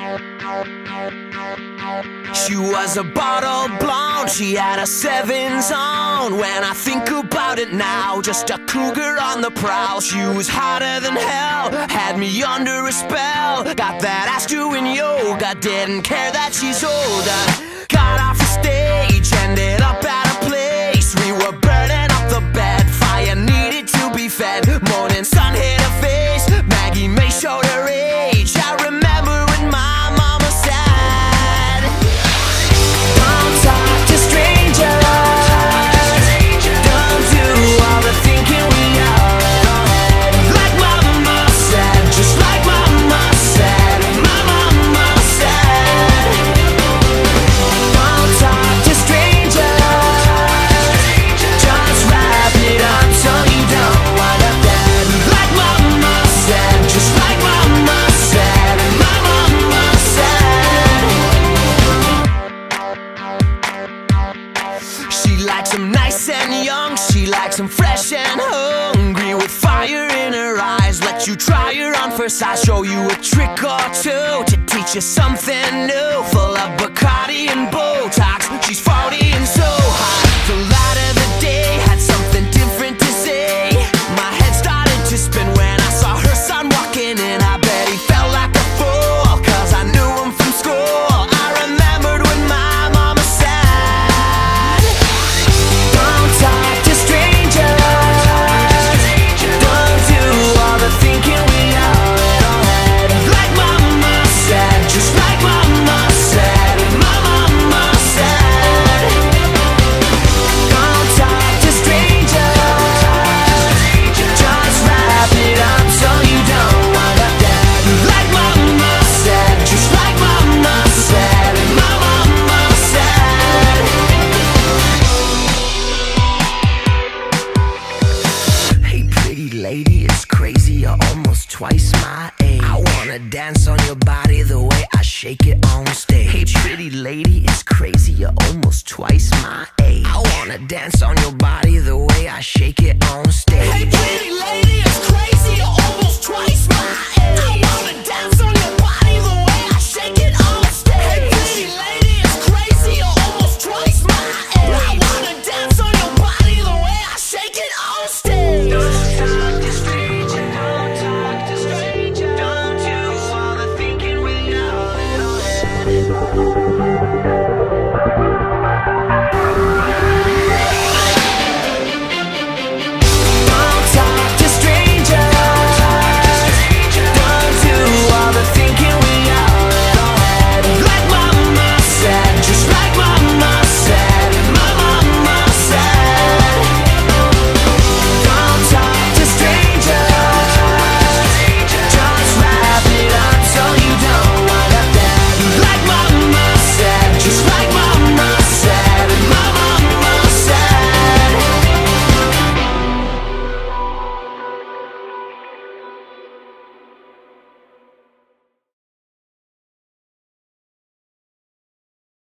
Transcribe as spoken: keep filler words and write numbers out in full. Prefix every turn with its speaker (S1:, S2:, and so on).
S1: She was a bottle blonde, she had a seven zone. When I think about it now, just a cougar on the prowl. She was hotter than hell, had me under a spell. Got that ass doing yoga, didn't care that she's older. Got off the stage, ended up at a place. We were burning up the bed, fire needed to be fed. Morning sun hit her face, Maggie May showed her age. I remember when my mama said, don't talk to strangers, don't do all the thinking we are. Like mama said, just like mama said, my mama said, don't talk to strangers, just wrap it up so you don't wind up dead. Like mama said, just like mama said, my mama said. She likes them nice and young, she likes them fresh and hungry, with fire in her eyes. Let you try her on first sight, show you a trick or two to teach you something new. Full of Bacardi and Botox, she's forty and so hot. The light of the day had something different to say. My head started to spin when I saw her son walking in. I bet he felt like a fool, cause I knew him from school. I remembered when my mama said, don't talk to strangers, don't do all the thinking we are in our head. Like mama said, just like mama said, my mama said, don't talk to strangers, just wrap it up so you don't wind up dead. Like mama said, just like mama said, my mama said. Hey pretty lady, it's crazy, you're almost twice my age. I wanna dance on your body the way I shake it on stage. Hey pretty lady, it's crazy, you're almost twice my age. I wanna dance on your body the way I shake it on stage. Hey pretty lady, it's crazy, you're almost twice my age. I wanna dance